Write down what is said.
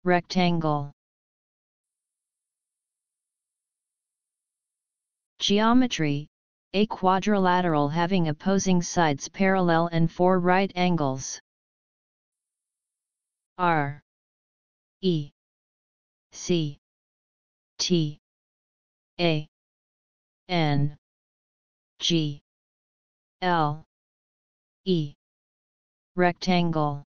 rectangle. Geometry: a quadrilateral having opposing sides parallel and 4 right angles. R E C T A N G L E. Rectangle.